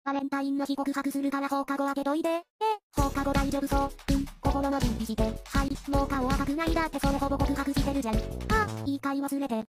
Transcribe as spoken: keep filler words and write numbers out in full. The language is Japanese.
バレンタインの日告白するから放課後開けといて。え、放課後大丈夫そう。うん、心の準備して。はい、もう顔赤くないだってそれほぼ告白してるじゃん。あ、いいかい忘れて。